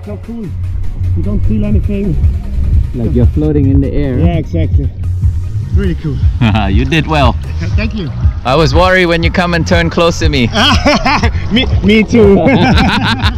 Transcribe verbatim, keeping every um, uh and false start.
so cool. You don't feel anything. Like you're floating in the air. Yeah, exactly. Really cool. You did well. Thank you. I was worried when you come and turn close to me. me, me too.